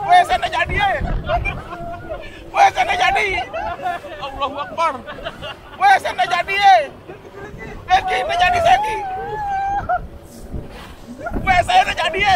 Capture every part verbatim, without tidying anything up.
Weh, sana jadi ya. Weh, sana jadi. Allahu Akbar. Weh, sana jadi ya. Eki, sana jadi Seki. Weh, saya udah jadi ya.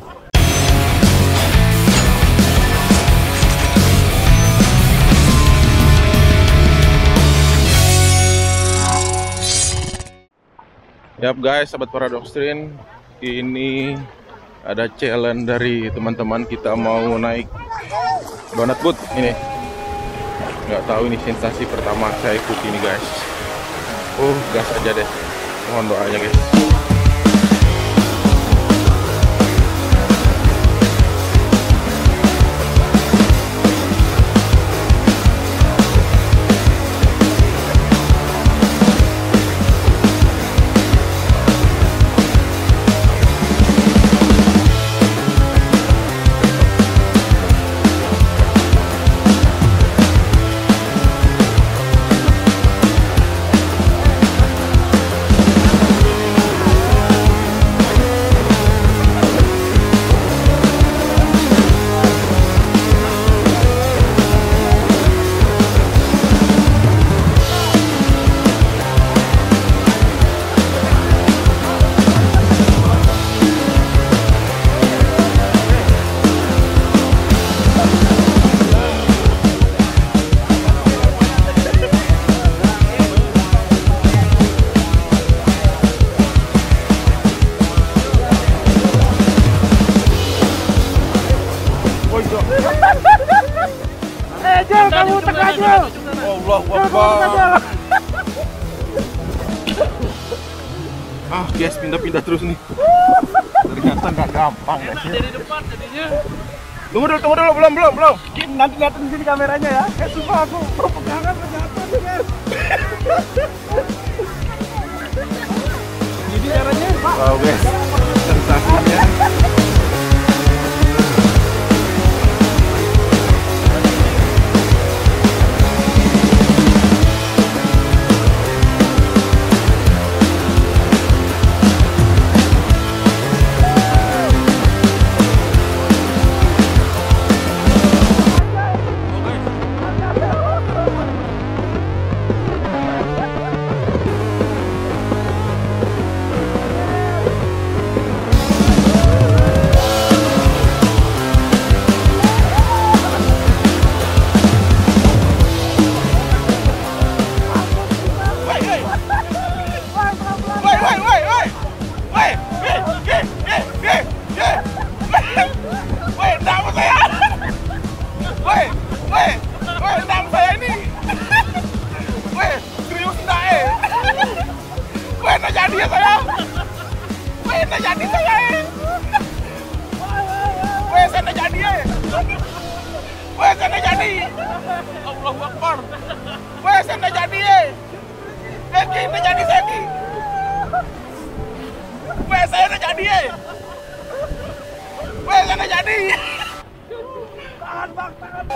Yap guys, sahabat Paradoxstream, ini ada challenge dari teman-teman, kita mau naik donut boot ini. Nggak tahu ini sensasi pertama saya ikut ini guys. Oh, gas aja deh. Mohon doanya guys. Eh, Jel, kamu tengah, Jel. Allah Akbar. Ah, guys, pindah-pindah terus nih. Ternyata nggak gampang guys. Dari depan tadinya. Tunggu dulu, tunggu dulu, belum, belum, belum. Nanti liatin di sini kameranya ya. Eh, sumpah aku pegangan ternyata nih, guys. Jadi caranya, Pak. Wow guys, sensasinya. Jadi ya saya, weh, saya jadi saya, weh, saya jadi ya, weh, saya jadi, Allahu Akbar, weh, saya jadi ya, Eki, saya jadi Seki, weh, saya jadi ya, weh, saya jadi, tahan bang, tahan.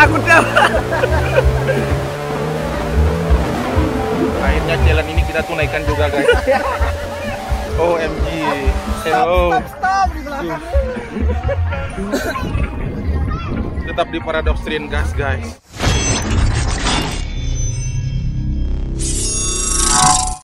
takutnya. Akhirnya challenge ini kita tunaikan juga guys. O M G. Hello. Stop, stop di belakang. Tetap di Paradox Train gas guys.